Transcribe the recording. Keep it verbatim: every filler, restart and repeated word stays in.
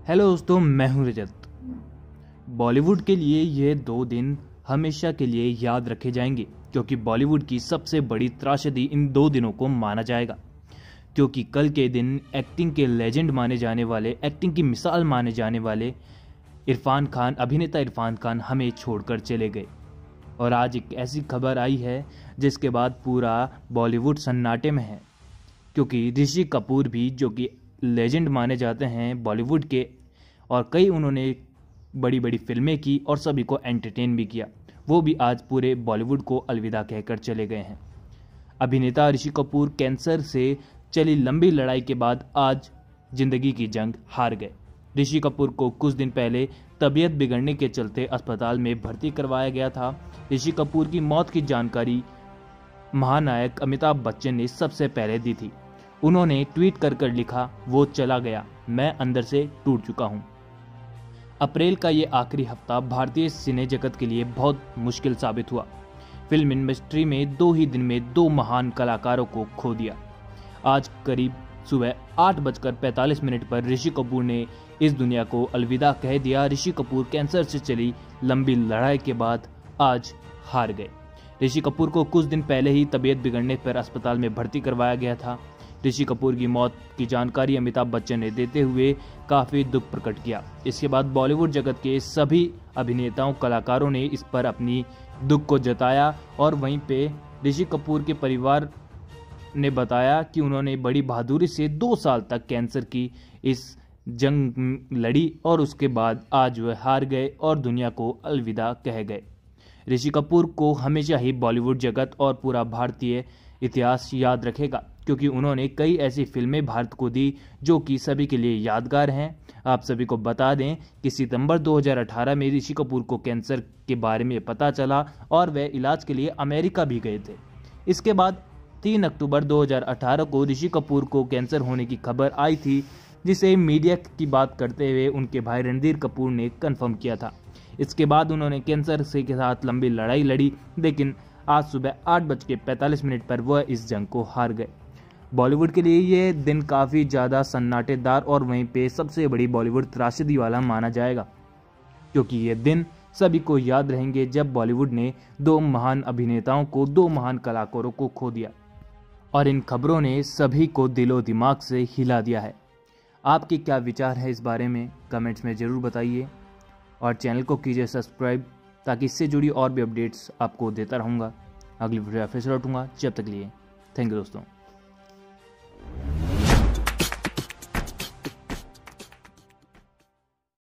Hello दोस्तों, मैं हूं रजत। बॉलीवुड के लिए ये दो दिन हमेशा के लिए याद रखे जाएंगे क्योंकि बॉलीवुड की सबसे बड़ी त्रासदी इन दो दिनों को माना जाएगा। क्योंकि कल के दिन एक्टिंग के लेजेंड माने जाने वाले, एक्टिंग की मिसाल माने जाने वाले इरफान खान, अभिनेता इरफान खान हमें छोड़कर चले गए। और आज एक ऐसी खबर आई है जिसके बाद पूरा बॉलीवुड सन्नाटे में है, क्योंकि ऋषि कपूर भी, जो कि लेजेंड माने जाते हैं बॉलीवुड के, और कई उन्होंने बड़ी बड़ी फिल्में की और सभी को एंटरटेन भी किया, वो भी आज पूरे बॉलीवुड को अलविदा कहकर चले गए हैं। अभिनेता ऋषि कपूर कैंसर से चली लंबी लड़ाई के बाद आज जिंदगी की जंग हार गए। ऋषि कपूर को कुछ दिन पहले तबीयत बिगड़ने के चलते अस्पताल में भर्ती करवाया गया था। ऋषि कपूर की मौत की जानकारी महानायक अमिताभ बच्चन ने सबसे पहले दी थी। उन्होंने ट्वीट कर कर लिखा, वो चला गया, मैं अंदर से टूट चुका हूं। अप्रैल का ये आखिरी हफ्ता भारतीय सिने जगत के लिए बहुत मुश्किल साबित हुआ। फिल्म इंडस्ट्री में दो ही दिन में दो महान कलाकारों को खो दिया। आज करीब सुबह आठ बजकर पैंतालीस मिनट पर ऋषि कपूर ने इस दुनिया को अलविदा कह दिया। ऋषि कपूर कैंसर से चली लंबी लड़ाई के बाद आज हार गए। ऋषि कपूर को कुछ दिन पहले ही तबीयत बिगड़ने पर अस्पताल में भर्ती करवाया गया था। ऋषि कपूर की मौत की जानकारी अमिताभ बच्चन ने देते हुए काफी दुख प्रकट किया। इसके बाद बॉलीवुड जगत के सभी अभिनेताओं, कलाकारों ने इस पर अपनी दुख को जताया और वहीं पे ऋषि कपूर के परिवार ने बताया कि उन्होंने बड़ी बहादुरी से दो साल तक कैंसर की इस जंग लड़ी और उसके बाद आज वह हार गए और दुनिया को अलविदा कह गए। ऋषि कपूर को हमेशा ही बॉलीवुड जगत और पूरा भारतीय इतिहास याद रखेगा, क्योंकि उन्होंने कई ऐसी फिल्में भारत को दी जो कि सभी के लिए यादगार हैं। आप सभी को बता दें कि सितंबर दो हज़ार अठारह में ऋषि कपूर को कैंसर के बारे में पता चला और वे इलाज के लिए अमेरिका भी गए थे। इसके बाद तीन अक्टूबर दो हज़ार अठारह को ऋषि कपूर को कैंसर होने की खबर आई थी, जिसे मीडिया की बात करते हुए उनके भाई रणधीर कपूर ने कंफर्म किया था। इसके बाद उन्होंने कैंसर से के साथ लंबी लड़ाई लड़ी, लेकिन आज सुबह आठ बज के पैंतालीस मिनट पर वह इस जंग को हार गए। बॉलीवुड के लिए ये दिन काफ़ी ज़्यादा सन्नाटेदार और वहीं पे सबसे बड़ी बॉलीवुड त्रासदी वाला माना जाएगा, क्योंकि ये दिन सभी को याद रहेंगे जब बॉलीवुड ने दो महान अभिनेताओं को, दो महान कलाकारों को खो दिया। और इन खबरों ने सभी को दिलो दिमाग से हिला दिया है। आपके क्या विचार है इस बारे में कमेंट्स में ज़रूर बताइए और चैनल को कीजिए सब्सक्राइब, ताकि इससे जुड़ी और भी अपडेट्स आपको देता रहूँगा। अगली वीडियो फिर से लौटूंगा, जब तक लिए थैंक यू दोस्तों।